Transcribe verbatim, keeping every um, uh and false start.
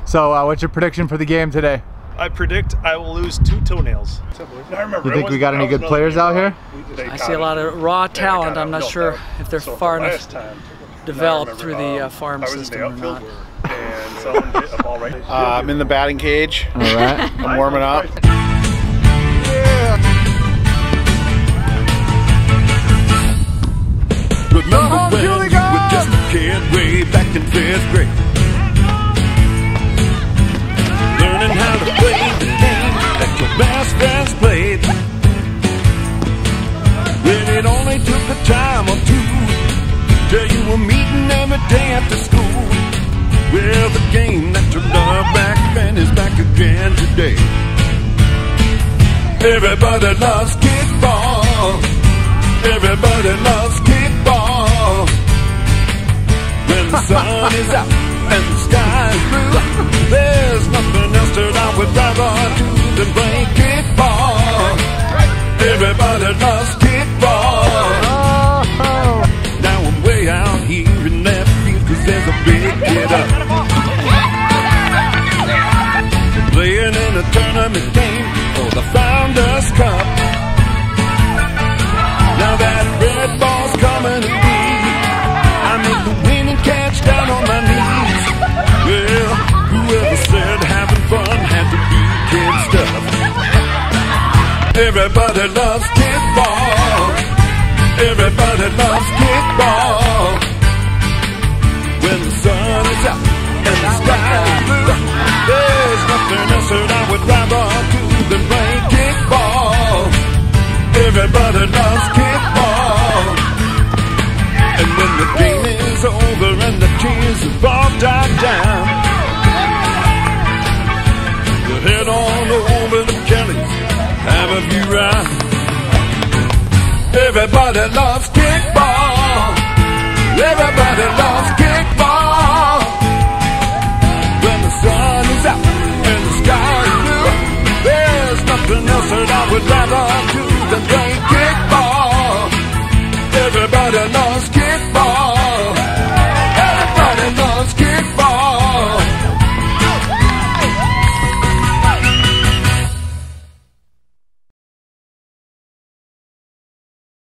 So uh, what's your prediction for the game today? I predict I will lose two toenails. I remember, you think we got any good players out here? I see a lot of raw talent. I'm not sure if they're far enough developed through the uh, farm system or not. uh, I'm in the batting cage. All right. I'm warming up. Remember when you were just a kid way back in fifth grade, learning how to play the game that your best friends played. Well, it only took a time or two till you were meeting every day after school. Well, the game that you loved back then is back again today. Everybody loves kickball. Everybody loves kickball. When the sun is out and the sky is blue, there's nothing else that I would rather do than play kickball. Everybody loves kickball. Now I'm way out here in left field 'cause there's a big kid up playing in a tournament game for the Founders Cup. Now that red ball's coming to me, I make the winning catch down on my knees. Well, whoever said having fun had to be kid stuff. Everybody loves kickball. Everybody loves kickball. When the sun is out and the sky is blue, there's nothing else that I would rather do than play kickball. Everybody loves kickball. And when the game is over and the tears have all died down, we'll head on over to Kelly's, have a few rounds. Everybody loves